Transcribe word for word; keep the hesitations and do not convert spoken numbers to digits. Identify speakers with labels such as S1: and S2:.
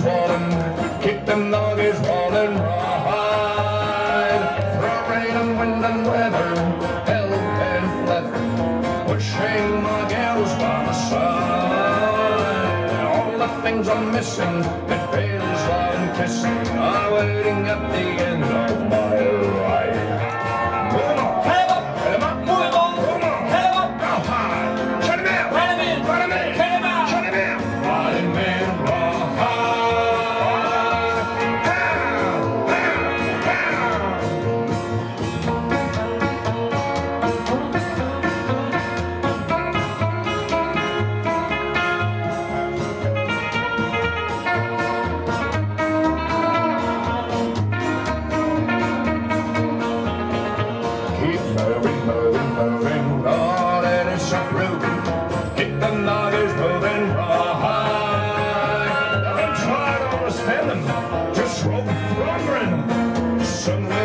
S1: swollen, keep them doggies rolling. Rawhide, through rain and wind and weather, hell and leather, pushing my gals by my side. All the things I'm missing that feels like kissing are waiting at the end of my ride. Move on, head up, head up, move on, move on, head up, Rawhide, shut him out, run him in, run him in, shut him out, shut him out, run him in, Rawhide, pow, pow, pow. Keep moving, moving, moving, Lord, it is so groovy. Keep the nuggies moving, Rawhide. Don't try to understand them, just roll thundering. Soon we'll